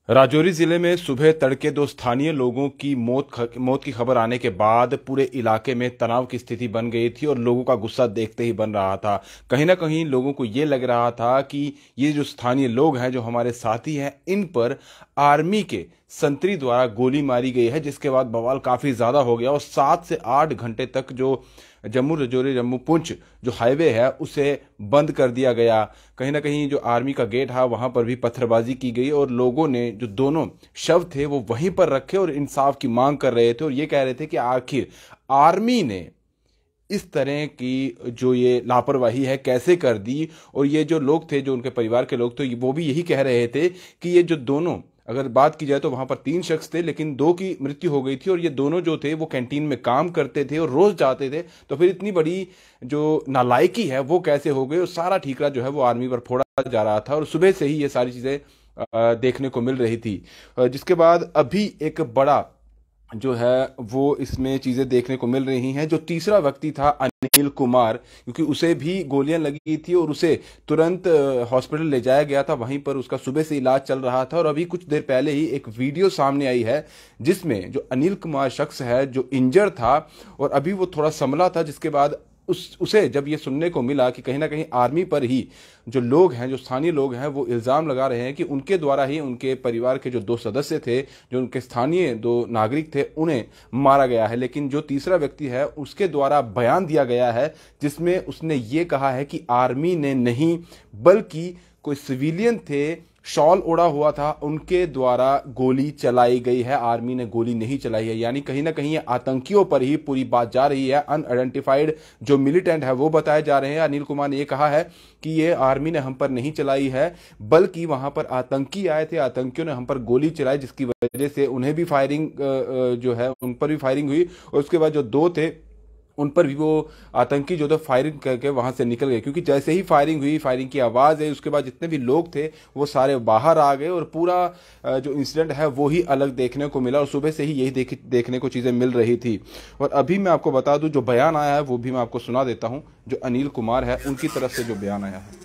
राजौरी जिले में सुबह तड़के दो स्थानीय लोगों की मौत की खबर आने के बाद पूरे इलाके में तनाव की स्थिति बन गई थी और लोगों का गुस्सा देखते ही बन रहा था। कहीं ना कहीं लोगों को ये लग रहा था कि ये जो स्थानीय लोग हैं, जो हमारे साथी हैं, इन पर आर्मी के संतरी द्वारा गोली मारी गई है, जिसके बाद बवाल काफी ज्यादा हो गया और 7 से 8 घंटे तक जो जम्मू रजौरी जम्मू पुंछ जो हाईवे है उसे बंद कर दिया गया। कहीं ना कहीं जो आर्मी का गेट है वहां पर भी पत्थरबाजी की गई और लोगों ने जो दोनों शव थे वो वहीं पर रखे और इंसाफ की मांग कर रहे थे और ये कह रहे थे कि आखिर आर्मी ने इस तरह की जो ये लापरवाही है कैसे कर दी। और ये जो लोग थे, जो उनके परिवार के लोग थे, वो भी यही कह रहे थे कि ये जो दोनों, अगर बात की जाए तो वहां पर 3 शख्स थे लेकिन 2 की मृत्यु हो गई थी और ये दोनों जो थे वो कैंटीन में काम करते थे और रोज जाते थे। तो फिर इतनी बड़ी जो नालायकी है वो कैसे हो गई और सारा ठीकरा जो है वो आर्मी पर फोड़ा जा रहा था और सुबह से ही ये सारी चीजें देखने को मिल रही थी। जिसके बाद अभी एक बड़ा जो है वो इसमें चीजें देखने को मिल रही हैं। जो तीसरा व्यक्ति था अनिल कुमार, क्योंकि उसे भी गोलियां लगी थी और उसे तुरंत हॉस्पिटल ले जाया गया था, वहीं पर उसका सुबह से इलाज चल रहा था। और अभी कुछ देर पहले ही एक वीडियो सामने आई है जिसमें जो अनिल कुमार शख्स है जो इंजर्ड था और अभी वो थोड़ा संभला था, जिसके बाद उसे जब ये सुनने को मिला कि कहीं ना कहीं आर्मी पर ही जो लोग हैं, जो स्थानीय लोग हैं, वो इल्जाम लगा रहे हैं कि उनके द्वारा ही उनके परिवार के जो 2 सदस्य थे, जो उनके स्थानीय 2 नागरिक थे, उन्हें मारा गया है। लेकिन जो तीसरा व्यक्ति है उसके द्वारा बयान दिया गया है जिसमें उसने ये कहा है कि आर्मी ने नहीं बल्कि कोई सिविलियन थे, शॉल ओढ़ा हुआ था, उनके द्वारा गोली चलाई गई है, आर्मी ने गोली नहीं चलाई है। यानी कहीं ना कहीं आतंकियों पर ही पूरी बात जा रही है। अनआइडेंटिफाइड जो मिलिटेंट है वो बताए जा रहे हैं। अनिल कुमार ने यह कहा है कि ये आर्मी ने हम पर नहीं चलाई है बल्कि वहां पर आतंकी आए थे, आतंकियों ने हम पर गोली चलाई, जिसकी वजह से उन्हें भी फायरिंग जो है उन पर भी फायरिंग हुई और उसके बाद जो 2 थे उन पर भी वो आतंकी जो थे फायरिंग करके वहां से निकल गए। क्योंकि जैसे ही फायरिंग हुई, फायरिंग की आवाज है, उसके बाद जितने भी लोग थे वो सारे बाहर आ गए और पूरा जो इंसिडेंट है वो ही अलग देखने को मिला और सुबह से ही यही देखने को चीजें मिल रही थी। और अभी मैं आपको बता दूं, जो बयान आया है वो भी मैं आपको सुना देता हूं। जो अनिल कुमार है उनकी तरफ से जो बयान आया है।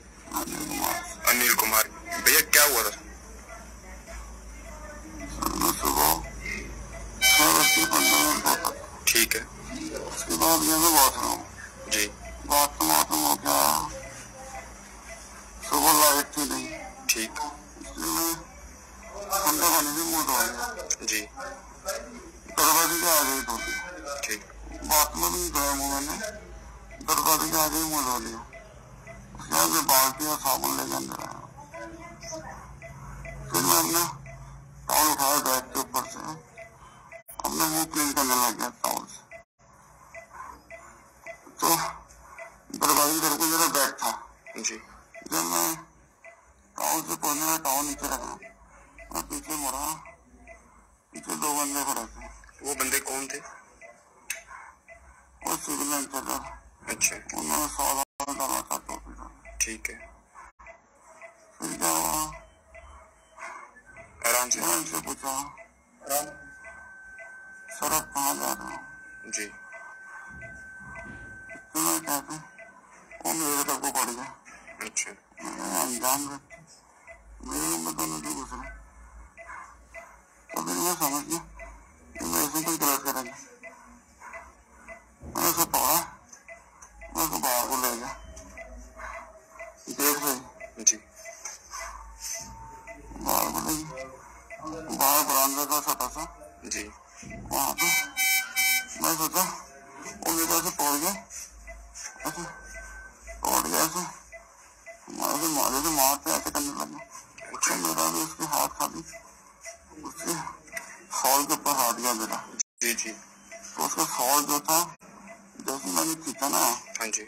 अनिल कुमार भैया, क्या हुआ था? ठीक है। उसके बाद मैं बाथरूम जी बाथरूम हो गया, सुबह लाइट थी नहीं, ठीक, इसलिए मैं ठंडा पानी से मुंह धो लिया जी दरवाजे के आगे ही धो लिया। ठीक, बाथरूम में नहीं धोया मुंह, मैंने दरवाजे के आगे ही मुंह धो लिया। उसके बाद मैं बाल्टी और साबुन लेके अंदर आया। फिर मैं अपना टॉवल उठाया बैग के ऊपर से, अपना मुंह क्लीन करने लग गया टॉवल से। तो दरवाजे की तरफ मेरा बैग था जी, जब मैं टाउन से पहुंचने में टाउन नीचे रखा, मैं पीछे मुड़ा, पीछे 2 बंदे खड़े थे। वो बंदे कौन थे? वो सिविलियन थे सर। अच्छा, उन्होंने सवाल डाला था टोपी का। ठीक है। फिर क्या हुआ, आराम से। मैंने उनसे पूछा, सर आप कहाँ जा रहे हो? जी, तो मैं कहते वो मेरे तरफ को पड़ गया। अच्छा, अंजाम रखते मेरे में दोनों की घुस रहे। तो फिर मैं समझ गया कि मैं इसमें कोई गलत करेंगे। मैंने उसे पकड़ा, मैं उसको बाहर को ले गया गेट से। जी, बाहर को ले गया, बाहर बरामदा का छोटा सा, जी, वहां पे मैं सोचा वो मेरे ऐसे पकड़ गया, ऐसे पकड़ गया, ऐसे मारे से मारते ऐसे करने लगे। तो मेरा भी उसके हाथ खाली, उसके शॉल के ऊपर हाथ गया मेरा। जी, जी, तो उसका शॉल जो था, जैसे मैंने खींचा ना, हाँ जी,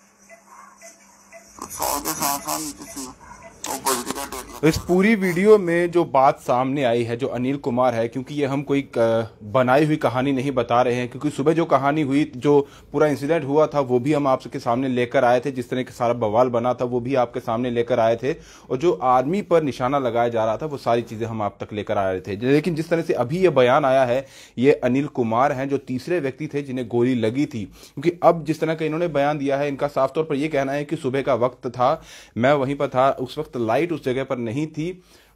तो शॉल के साथ साथ नीचे से वो बजरी का ढेर लगा। इस पूरी वीडियो में जो बात सामने आई है, जो अनिल कुमार है, क्योंकि ये हम कोई बनाई हुई कहानी नहीं बता रहे हैं, क्योंकि सुबह जो कहानी हुई, जो पूरा इंसिडेंट हुआ था वो भी हम आपके सामने लेकर आए थे, जिस तरह का सारा बवाल बना था वो भी आपके सामने लेकर आए थे और जो आर्मी पर निशाना लगाया जा रहा था वो सारी चीजें हम आप तक लेकर आ रहे थे। लेकिन जिस तरह से अभी ये बयान आया है, ये अनिल कुमार हैं जो तीसरे व्यक्ति थे जिन्हें गोली लगी थी। क्योंकि अब जिस तरह का इन्होंने बयान दिया है, इनका साफ तौर पर यह कहना है कि सुबह का वक्त था, मैं वहीं पर था, उस वक्त लाइट उस जगह पर नहीं थी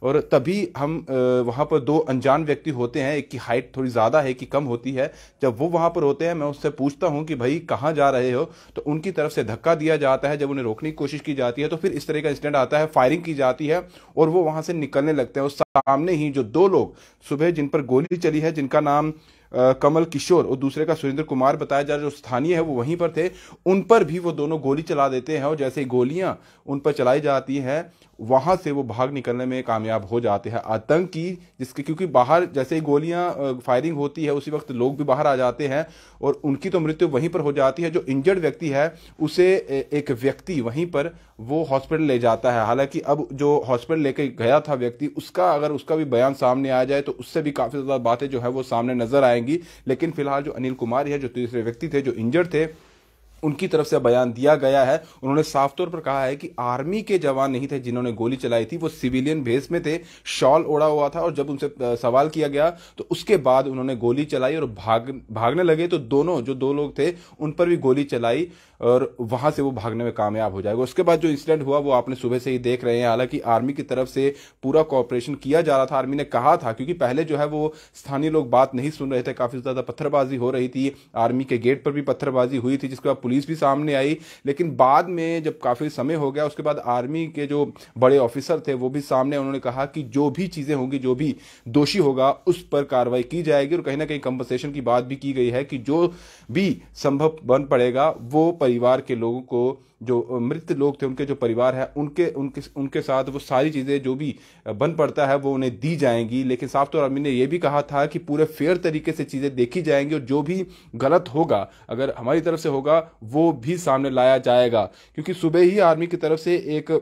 और तभी हम वहाँ पर दो अनजान व्यक्ति होते हैं, एक की हाइट थोड़ी ज़्यादा है, एक की कम होती है। जब वो वहाँ पर होते हैं, मैं उससे पूछता हूँ कि भाई कहाँ जा रहे हो, तो उनकी तरफ से धक्का दिया जाता है। जब उन्हें रोकने की कोशिश की जाती है तो फिर इस तरह का इंसिडेंट आता है, फायरिंग की जाती है और वो वहाँ से निकलने लगते हैं। उस सामने ही जो दो लोग सुबह जिन पर गोली चली है, जिनका नाम कमल किशोर और दूसरे का सुरेंद्र कुमार बताया जा रहा है, जो स्थानीय है वो वहीं पर थे, उन पर भी वो दोनों गोली चला देते हैं और जैसे ही गोलियां उन पर चलाई जाती हैं, वहां से वो भाग निकलने में कामयाब हो जाते हैं। आतंकी जिसके, क्योंकि बाहर जैसे ही गोलियां फायरिंग होती है उसी वक्त लोग भी बाहर आ जाते हैं और उनकी तो मृत्यु वहीं पर हो जाती है। जो इंजर्ड व्यक्ति है उसे एक व्यक्ति वहीं पर वो हॉस्पिटल ले जाता है। हालांकि अब जो हॉस्पिटल लेके गया था व्यक्ति, अगर उसका भी बयान सामने आ जाए तो उससे भी काफी ज्यादा बातें जो है वो सामने नजर आएंगी। लेकिन फिलहाल जो अनिल कुमार है, जो तीसरे व्यक्ति थे जो इंजर्ड थे, उनकी तरफ से बयान दिया गया है। उन्होंने साफ तौर पर कहा है कि आर्मी के जवान नहीं थे जिन्होंने गोली चलाई थी, वो सिविलियन भेस में थे, शॉल ओढ़ा हुआ था और जब उनसे सवाल किया गया तो उसके बाद उन्होंने गोली चलाई और भागने लगे तो जो दो लोग थे उन पर भी गोली चलाई और वहां से वो भागने में कामयाब हो जाएगा। उसके बाद जो इंसिडेंट हुआ वो आपने सुबह से ही देख रहे हैं। हालांकि आर्मी की तरफ से पूरा कोऑपरेशन किया जा रहा था। आर्मी ने कहा था, क्योंकि पहले जो है वो स्थानीय लोग बात नहीं सुन रहे थे, काफी ज्यादा पत्थरबाजी हो रही थी, आर्मी के गेट पर भी पत्थरबाजी हुई थी, जिसके बाद पुलिस भी सामने आई। लेकिन बाद में जब काफी समय हो गया उसके बाद आर्मी के जो बड़े ऑफिसर थे वो भी सामने, उन्होंने कहा कि जो भी चीजें होंगी, जो भी दोषी होगा उस पर कार्रवाई की जाएगी और कहीं ना कहीं कंपनसेशन की बात भी की गई है कि जो भी संभव बन पड़ेगा वो परिवार के लोगों को, जो मृत लोग थे उनके जो परिवार है उनके साथ वो सारी चीजें जो भी बन पड़ता है वो उन्हें दी जाएंगी। लेकिन साफ तौर आर्मी ने यह भी कहा था कि पूरे फेयर तरीके से चीजें देखी जाएंगी और जो भी गलत होगा अगर हमारी तरफ से होगा वो भी सामने लाया जाएगा। क्योंकि सुबह ही आर्मी की तरफ से एक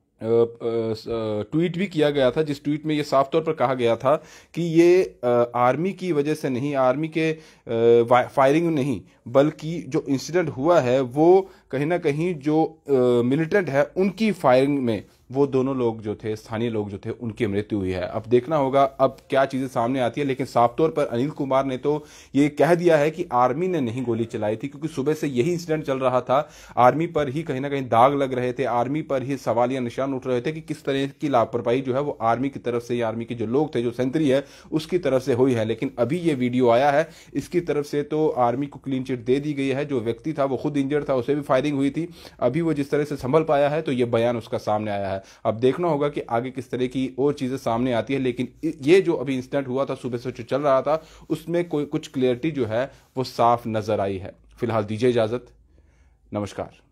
ट्वीट भी किया गया था, जिस ट्वीट में ये साफ तौर पर कहा गया था कि ये आर्मी की वजह से नहीं, आर्मी के फायरिंग नहीं, बल्कि जो इंसिडेंट हुआ है वो कहीं ना कहीं जो मिलिटेंट है उनकी फायरिंग में वो दोनों लोग जो थे, स्थानीय लोग जो थे, उनकी मृत्यु हुई है। अब देखना होगा अब क्या चीजें सामने आती है। लेकिन साफ तौर पर अनिल कुमार ने तो ये कह दिया है कि आर्मी ने नहीं गोली चलाई थी, क्योंकि सुबह से यही इंसिडेंट चल रहा था। आर्मी पर ही कहीं ना कहीं दाग लग रहे थे, आर्मी पर ही सवालिया निशान उठ रहे थे कि किस तरह की लापरवाही जो है वो आर्मी की तरफ से, आर्मी के जो लोग थे, जो सेंट्री है उसकी तरफ से हुई है। लेकिन अभी ये वीडियो आया है, इसकी तरफ से तो आर्मी को क्लीन चिट दे दी गई है। जो व्यक्ति था वो खुद इंजर्ड था, उसे भी फायरिंग हुई थी, अभी वो जिस तरह से संभल पाया है तो ये बयान उसका सामने आया है। अब देखना होगा कि आगे किस तरह की और चीजें सामने आती है। लेकिन ये जो अभी इंसिडेंट हुआ था सुबह से जो चल रहा था उसमें कुछ क्लियरिटी जो है वो साफ नजर आई है। फिलहाल दीजिए इजाजत, नमस्कार।